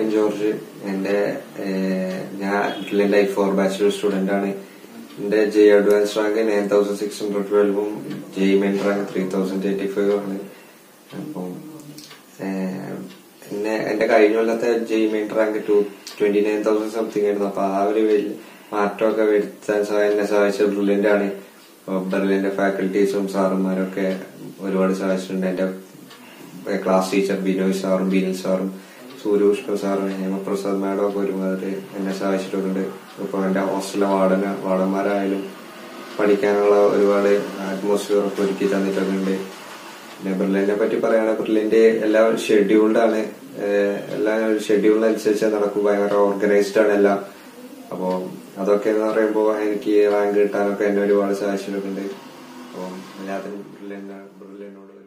George. ഞാൻ brilliant 4 bachelor student ആണ്. എന്റെ JEE advance rank 9612 JEE Main rank 3085 ആണ്. അപ്പം എന്റെ കഴിഞ്ഞ കൊല്ലത്തെ JEE Main റാങ്ക് 29,000 സംതിങ് ആയിരുന്നു. അപ്പൊ ആ ഒരു മാറ്റമൊക്കെ വരുത്താൻ എന്നെ സഹായിച്ച ബ്രില്യന്റ് ആണ്. ബ്രില്യന്റ് ഫാക്കൽറ്റീസും സാറുമാരും ഒക്കെ ഒരുപാട് സഹായിച്ചിട്ടുണ്ട്. എന്റെ ക്ലാസ് ടീച്ചർ ബിനോയ് സാറും ബിനിൽ സാറും സൂര്യകൃഷ്ണ സാറും ഹേമപ്രസാദ് മാഡം ഒക്കെ ഒരുപാട് എന്നെ സഹായിച്ചിട്ടുണ്ട്. ഇപ്പൊ എന്റെ ഹോസ്റ്റലിലെ വാർഡന്മാരായാലും പഠിക്കാനുള്ള ഒരുപാട് അറ്റ്മോസ്ഫിയർ ഒക്കെ ഒരുക്കി തന്നിട്ടൊക്കെ ഉണ്ട്. പിന്നെ ബ്രില്യന്റിനെ പറ്റി പറയുകയാണെങ്കിൽ ബ്രില്യന്റ് എല്ലാം ഷെഡ്യൂൾഡ് ആണ്. എല്ലാം ഷെഡ്യൂളിനനുസരിച്ച് നടക്കും. ഭയങ്കര ഓർഗനൈസ്ഡ് ആണ് എല്ലാം. അപ്പൊ അതൊക്കെ എന്ന് പറയുമ്പോ എനിക്ക് റാങ്ക് കിട്ടാനൊക്കെ എന്നെ ഒരുപാട് സഹായിച്ചിട്ടുണ്ട്. അപ്പം എല്ലാത്തിനും ബ്രില്യന്റിനോട്